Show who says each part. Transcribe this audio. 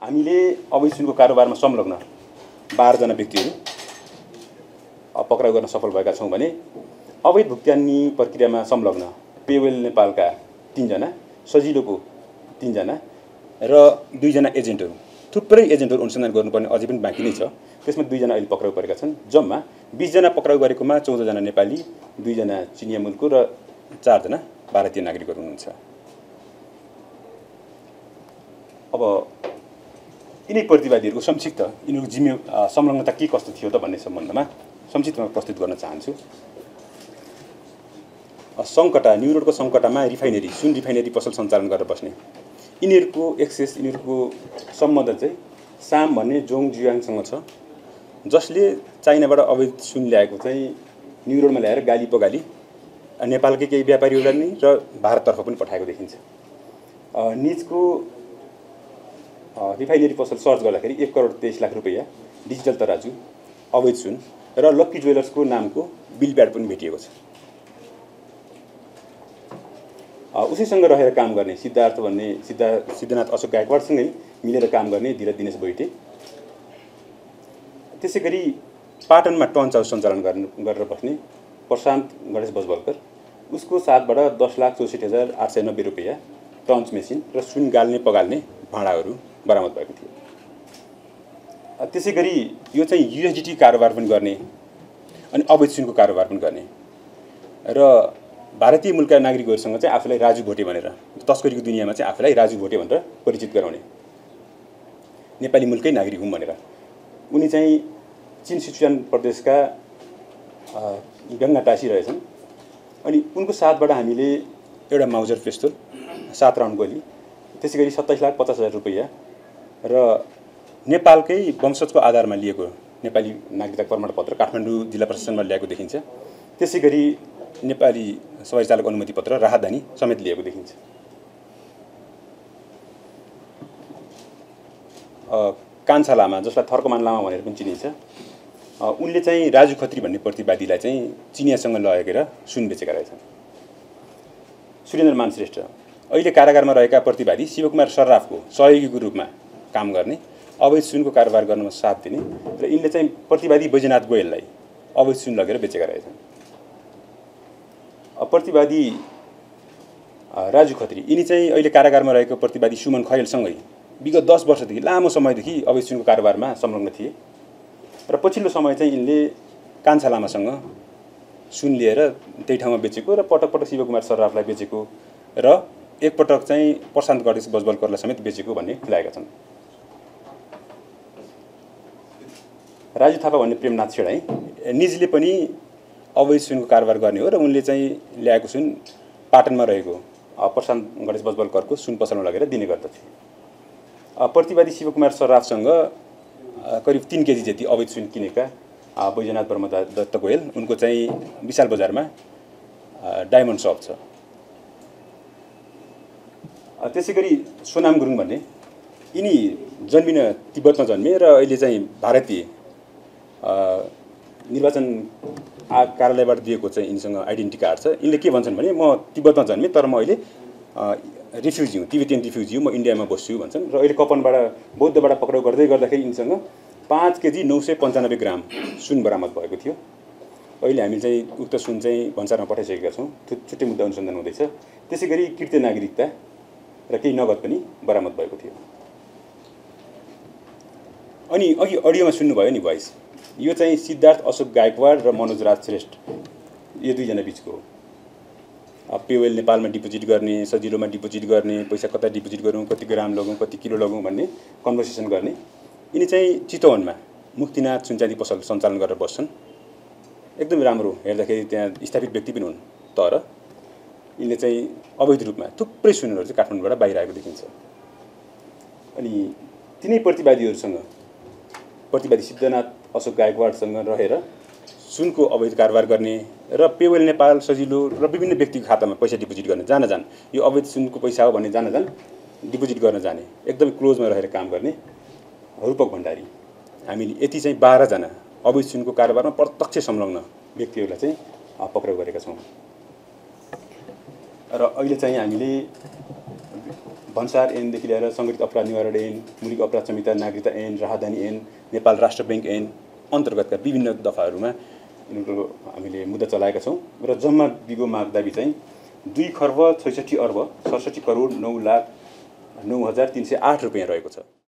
Speaker 1: हामीले अवैध सुनको कारोबारमा संलग्न 12 जना व्यक्तिहरू पक्राउ गर्न सफल भएका छौं भने अवैध भुक्तानी प्रक्रियामा संलग्न पेवेल नेपालका 3 जना, सजिलोको 3 जना र 2 जना एजेन्टहरू, थुप्रै एजेन्टहरू अनुसन्धान गर्नुपर्ने अझै पनि बाँकी नै छ। त्यसमा 2 जना अहिले पक्राउ परेका छन्। जम्मा 20 जना पक्राउ गरेकोमा 14 जना नेपाली, 2 जना चिनिया मुलुकको र 4 जना भारतीय नागरिकहरू हुनुहुन्छ। अब यिनै प्रतिवादीहरूको संक्षिप्त यिनीहरूको संलग्नता के कस्तो थियो त भन्ने सम्बन्धमा संक्षिप्तमा प्रस्तुत गर्न चाहन्छु। सङ्कटा, न्यू रोडको सङ्कटामा रिफाइनेरी, सुन रिफाइनेरी पसल सञ्चालन गरेर बस्ने यिनीहरूको एक्सेस, यिनीहरूको सम्बन्ध चाहिँ साम भन्ने जोङ जुयाङसँग छ, जसले चाइनाबाट अवैध सुन ल्याएको चाहिँ न्यू रोडमा ल्याएर गाली पगाली नेपालकै केही व्यापारीहरूलाई नि र भारततर्फ पनि पठाएको देखिन्छ। निजको रिफाइनेरी पसल सर्च गर्दाखेरि 1 करोड 23 लाख रुपैयाँ डिजिटल तराजु, अवैध सुन र लक्की ज्वेलर्सको नामको बिलप्याड पनि भेटिएको छ। उसैसँग रहेर काम गर्ने सिद्धार्थ भन्ने सिद्धनाथ अशोक गायकवाडसँगै मिलेर काम गर्ने धीरज दिनेश बैटे, त्यसैगरी पाटनमा टन्च हाउस सञ्चालन गरेर बस्ने प्रशान्त गणेश बजबलकर, उसको साथबाट 10,64,890 रुपैयाँ टन्च मेसिन र सुन गाल्ने पगाल्ने भाँडाहरू बरामद भएको थियो। त्यसैगरी यो चाहिँ युएसडीटी कारोबार पनि गर्ने अनि अवैध सुनको कारोबार पनि गर्ने र भारतीय मुलुकका नागरिकहरूसँग चाहिँ आफूलाई राजु भोटे भनेर, तस्करीको दुनियाँमा चाहिँ आफूलाई राजु भोटे भनेर परिचित गराउने, नेपाली मुलुकै नागरिक हुँ भनेर। उनी चाहिँ चीन सिचुआन प्रदेशका गङ्गा टासी रहेछन्। अनि उनको साथबाट हामीले एउटा माउजर पिस्तोल, 7 राउन्ड गोली, त्यसैगरी 27,50,000 रुपैयाँ र नेपालकै वंशजको आधारमा लिएको नेपाली नागरिकता प्रमाणपत्र काठमाडौँ जिल्ला प्रशासनमा ल्याएको देखिन्छ। त्यसैगरी नेपाली सवारी चालक अनुमति पत्र, राहदानी समेत लिएको देखिन्छ। कान्छा लामा, जसलाई थर्कमान लामा भनेर पनि चिनिन्छ, उनले चाहिँ राजु खत्री भन्ने प्रतिवादीलाई चाहिँ चिनियासँग लगेर सुन बेचेका रहेछन्। सुरेन्द्रमान श्रेष्ठ अहिले कारागारमा रहेका प्रतिवादी शिवकुमार सर्राफको सहयोगीको रूपमा काम गर्ने, अवैध सुनको कारोबार गर्नमा साथ दिने र यिनले चाहिँ प्रतिवादी बैजनाथ गोयललाई अवैध सुन लगेर बेचेका रहेछन्। प्रतिवादी राजु खत्री यिनी चाहिँ अहिले कारागारमा रहेको प्रतिवादी सुमन खरेलसँगै विगत 10 वर्षदेखि लामो समयदेखि अवैध सुनको कारोबारमा संलग्न थिए र पछिल्लो समय चाहिँ यिनले कान्छा लामासँग सुन लिएर त्यही ठाउँमा बेचेको र पटक पटक शिवकुमार सर्राफलाई बेचेको र एकपटक चाहिँ प्रशान्त गणेश बजबलकरलाई समेत बेचेको भन्ने खुलाएका छन्। राजु थापा भन्ने प्रेमनाथ छेडाई निजले पनि अवैध सुनको कारोबार गर्ने हो र उनले चाहिँ ल्याएको सुन पाटनमा रहेको प्रशान्त गणेश बजबलकरको सुन पसलमा लगेर दिने गर्दथे। प्रतिवादी शिवकुमार सर्राफसँग करिब 3 केजी जति अवैध सुन किनेका बैजनाथ वर्मा दत्त गोयल, उनको चाहिँ विशाल बजारमा डायमन्ड सप छ। त्यसैगरी सोनाम गुरुङ भन्ने यिनी जन्मिन तिब्बतमा जन्मे र अहिले चाहिँ भारतीय निर्वाचन कार्यालयबाट दिएको चाहिँ यिनीसँग आइडेन्टिटी कार्ड छ। यिनले के भन्छन् भने म तिब्बतमा जन्मेँ तर म अहिले रिफ्युजी हुँ, तिब्बतियन रिफ्युजी हुँ, म इन्डियामा बस्छु भन्छन्। र अहिले कपनबाट बौद्धबाट पक्राउ गर्दाखेरि यिनीसँग 5 केजी 995 ग्राम सुन बरामद भएको थियो। अहिले हामी चाहिँ उक्त सुन चाहिँ भन्सारमा पठाइसकेका छौँ, छुट्टै मुद्दा अनुसन्धान हुँदैछ। त्यसैगरी कृत्य नागरिकता र केही नगद पनि बरामद भएको थियो। अनि अघि अडियोमा सुन्नुभयो नि भोइस, यो चाहिँ सिद्धार्थ अशोक गायकवाड र मनोज राज श्रेष्ठ, यो 2 जना बिचको हो। पेवेल नेपालमा डिपोजिट गर्ने, सजिलोमा डिपोजिट गर्ने, पैसा कता डिपोजिट गरौँ, कति ग्राम लगौँ, कति किलो लगौँ भन्ने कन्भर्सेसन गर्ने। यिनी चाहिँ चितवनमा मुक्तिनाथ सुनचाँदी पसल सञ्चालन गरेर बस्छन्। एकदम राम्रो, हेर्दाखेरि त्यहाँ स्थापित व्यक्ति पनि हुन्, तर यिनले चाहिँ अवैध रूपमा थुप्रै सुनहरू चाहिँ काठमाडौँबाट बाहिर आएको देखिन्छ। अनि तिनै प्रतिवादीहरूसँग, प्रतिवादी सिद्धनाथ अशोक गायकवाडसँग रहेर सुनको अवैध कारोबार गर्ने र पेवेल नेपाल सजिलो र विभिन्न व्यक्तिको खातामा पैसा डिपोजिट गर्ने, जान यो अवैध सुनको पैसा हो भन्ने जान डिपोजिट गर्न जाने, एकदमै क्लोजमा रहेर काम गर्ने रूपक भण्डारी, हामीले यति चाहिँ 12 जना अवैध सुनको कारोबारमा प्रत्यक्ष संलग्न व्यक्तिहरूलाई चाहिँ पक्राउ गरेका छौँ। र अहिले चाहिँ हामीले भन्सार ऐनदेखि लिएर सङ्गठित अपराध निवारण ऐन, मुलुक अपराध संहिता, नागरिकता ऐन, राहदानी ऐन, नेपाल राष्ट्र ब्याङ्क ऐन अन्तर्गतका विभिन्न दफाहरूमा यिनीहरूको हामीले मुद्दा चलाएका छौँ र जम्मा बिगो माग दाबी चाहिँ 2,66,66,67,09,09,308 रुपियाँ रहेको छ।